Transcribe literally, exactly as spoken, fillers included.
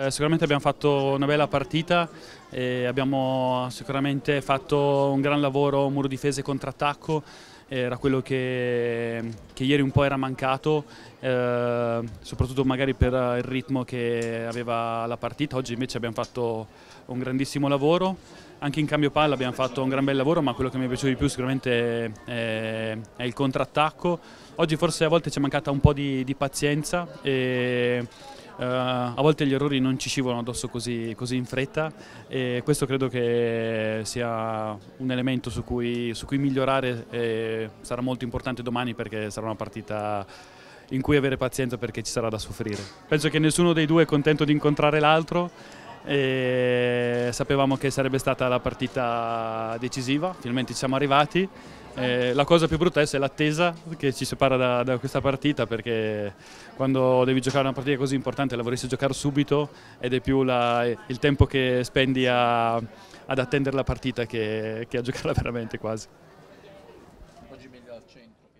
Eh, sicuramente abbiamo fatto una bella partita e abbiamo sicuramente fatto un gran lavoro muro difesa e contrattacco, era quello che, che ieri un po' era mancato, eh, soprattutto magari per il ritmo che aveva la partita. Oggi invece abbiamo fatto un grandissimo lavoro, anche in cambio palla abbiamo fatto un gran bel lavoro, ma quello che mi è piaciuto di più sicuramente è, è il contrattacco. Oggi forse a volte ci è mancata un po' di, di pazienza e Uh, a volte gli errori non ci scivolano addosso così, così in fretta e questo credo che sia un elemento su cui, su cui migliorare e sarà molto importante domani, perché sarà una partita in cui avere pazienza, perché ci sarà da soffrire. Penso che nessuno dei due è contento di incontrare l'altro e sapevamo che sarebbe stata la partita decisiva, finalmente ci siamo arrivati. Eh, la cosa più brutta è l'attesa che ci separa da, da questa partita, perché quando devi giocare una partita così importante la vorresti giocare subito ed è più la, il tempo che spendi a, ad attendere la partita che, che a giocarla veramente quasi. Oggi meglio al centro.